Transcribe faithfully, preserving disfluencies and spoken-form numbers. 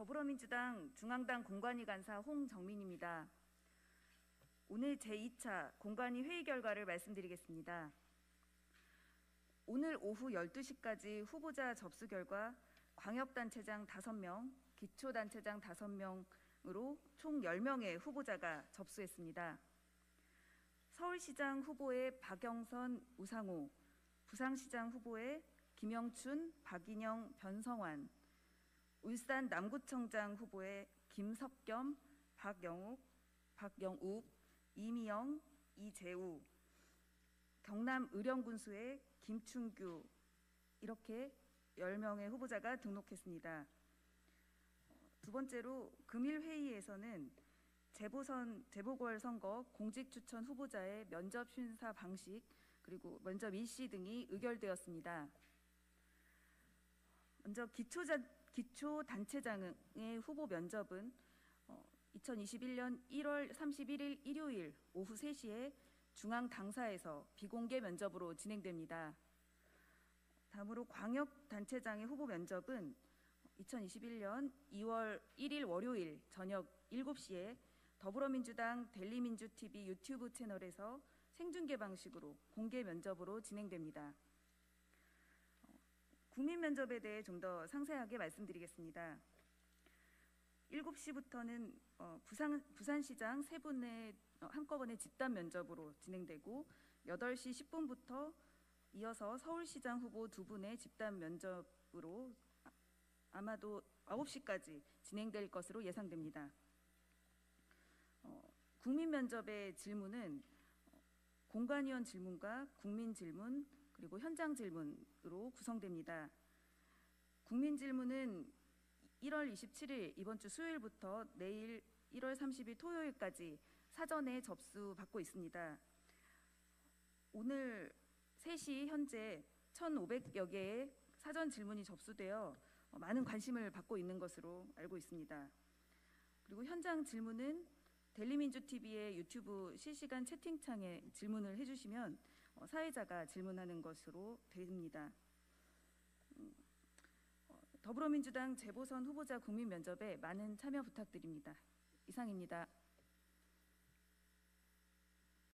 더불어민주당 중앙당 공관위 간사 홍정민입니다. 오늘 제이 차 공관위 회의 결과를 말씀드리겠습니다. 오늘 오후 열두 시까지 후보자 접수 결과 광역단체장 다섯 명, 기초단체장 다섯 명으로 총 열 명의 후보자가 접수했습니다. 서울시장 후보의 박영선, 우상호, 부산시장 후보의 김영춘, 박인영, 변성환, 울산 남구청장 후보의 김석겸, 박영욱, 박영욱, 이미영, 이재우, 경남 의령군수의 김춘규, 이렇게 열 명의 후보자가 등록했습니다. 두 번째로 금일 회의에서는 재보선, 재보궐선거 공직추천 후보자의 면접 심사 방식 그리고 면접 일시 등이 의결되었습니다. 먼저 기초자, 기초단체장의 후보 면접은 이천이십일 년 일월 삼십일일 일요일 오후 세 시에 중앙당사에서 비공개 면접으로 진행됩니다. 다음으로 광역단체장의 후보 면접은 이천이십일 년 이월 일일 월요일 저녁 일곱 시에 더불어민주당 델리민주티비 유튜브 채널에서 생중계 방식으로 공개 면접으로 진행됩니다. 국민 면접에 대해 좀 더 상세하게 말씀드리겠습니다. 일곱 시부터는 부산, 부산시장 세 분의 한꺼번에 집단 면접으로 진행되고 여덟 시 십 분부터 이어서 서울시장 후보 두 분의 집단 면접으로 아마도 아홉 시까지 진행될 것으로 예상됩니다. 어, 국민 면접의 질문은 공관위원 질문과 국민 질문 그리고 현장 질문으로 구성됩니다. 국민 질문은 일월 이십칠일 이번 주 수요일부터 내일 일월 삼십일 토요일까지 사전에 접수받고 있습니다. 오늘 세 시 현재 천오백여 개의 사전 질문이 접수되어 많은 관심을 받고 있는 것으로 알고 있습니다. 그리고 현장 질문은 델리민주티비의 유튜브 실시간 채팅창에 질문을 해주시면 사회자가 질문하는 것으로 됩니다. 더불어민주당 재보선 후보자 국민 면접에 많은 참여 부탁드립니다. 이상입니다.